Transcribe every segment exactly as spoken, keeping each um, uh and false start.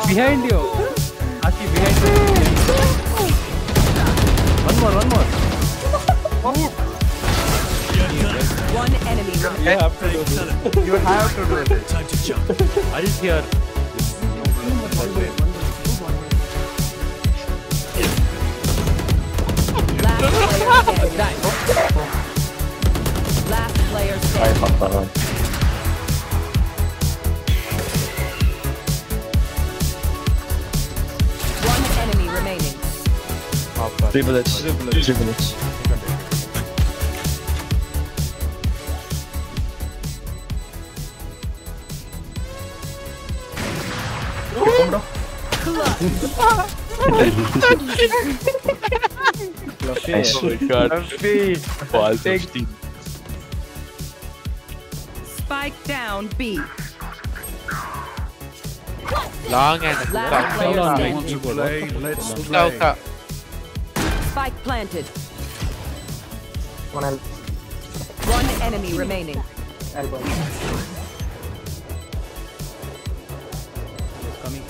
behind you. Aki behind you. One more, one more. One enemy remaining. You have to do this. You have to do this. Time to jump. Ult here. Last player standing. Last player standing. One enemy remaining. Three bullets. Three bullets. Three bullets. Oh my god. Spike down B. Long and Last player standing. Play, let's play. Lauka. Spike planted. One L. One enemy remaining. Elbow. Coming.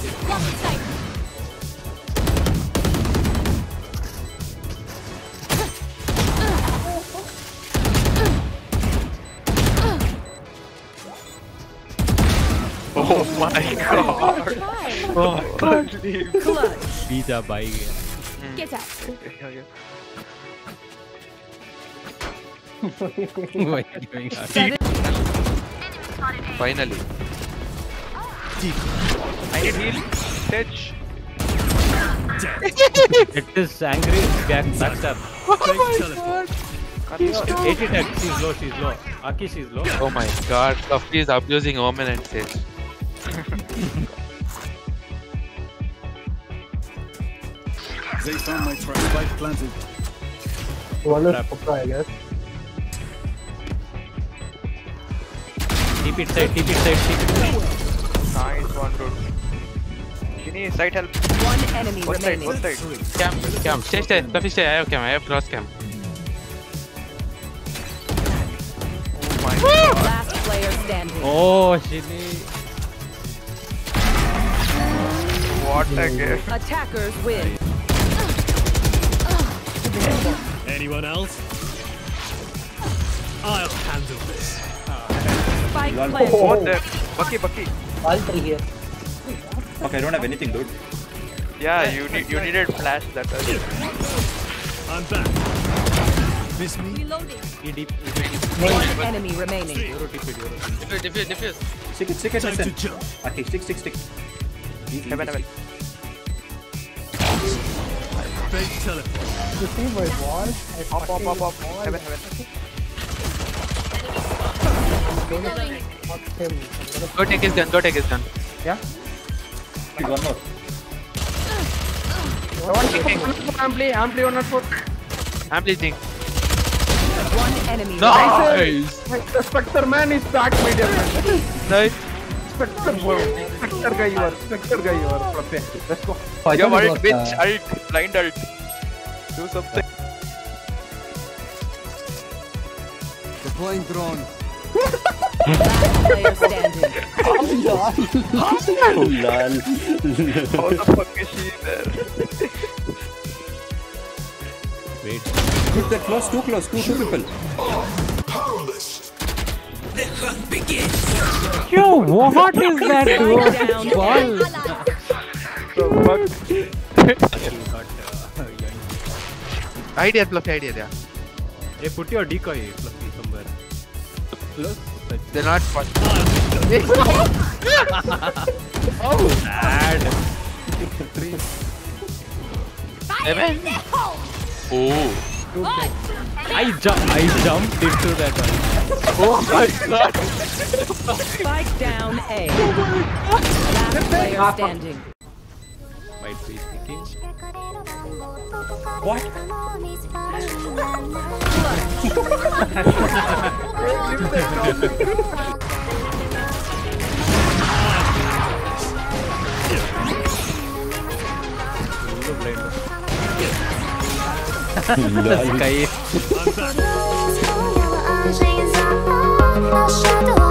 Oh my god. Oh, Clutch. Pizza buy. Get out. What are you doing? Finally. I need heal. Touch. It is angry. Back, backstab. Oh my god. eighty dead. She's low. She's low. Aki, she's low. Oh my god. Fluffy is abusing Omen and Sage. They found my trap. Spike planted. One is Pukka, I guess. Keep it side. Keep it side. Keep it side. Nice one, dude. Genie, side help. One enemy Both side, remaining. both side. Cam, cam. Stay, stay. Fluffy, stay. I have cam. I have cross cam. Oh my god. Last player standing. Oh, Shini. What a game. Attackers win. Anyone else? I'll handle this. Spike Oh. planted. Both there. Bucky, Bucky. All three here. Okay, I don't have anything, dude. Yeah, you need you needed flash that early. I'm back. Miss me? Reloading. He deep. He deep. One enemy remaining. Euro tip it. Euro. Diffuse, diffuse, diffuse. Stick it, stick it, Time to listen. jump. Okay, stick, stick, stick. Easy, Heaven, easy. heaven. Fake teleport. You see my wall? Up, up, up, up. Heaven, heaven. Fuck him. Go take his gun, go take his gun. Yeah? One more. Ampli, Ampli one not four. I'm bleeding. One enemy Nice! The Spectre man is back, my dear friend. Nice. Spectre boy. Spectre guy you are. Spectre guy you are. Let's go. You have ult, bitch. Ult. Blind ult. Do something. Deploying drone. Last player standing. Oh, lol. How the fuck is she there? Wait. Dude, they're close, too close, two, two people. Powerless. The hunt begins. Yo, what is that? Spike down. Ball. The fuck? Idea, Fluffy, idea, yeah. Hey, put your decoy, Fluffy, somewhere. Close. They're not fun. Oh, sad. Three. Seven. Oh. I jump. I jumped into that one. Oh my god. Spike down A. Last player standing. Might be speaking. What? Sky. I'm back.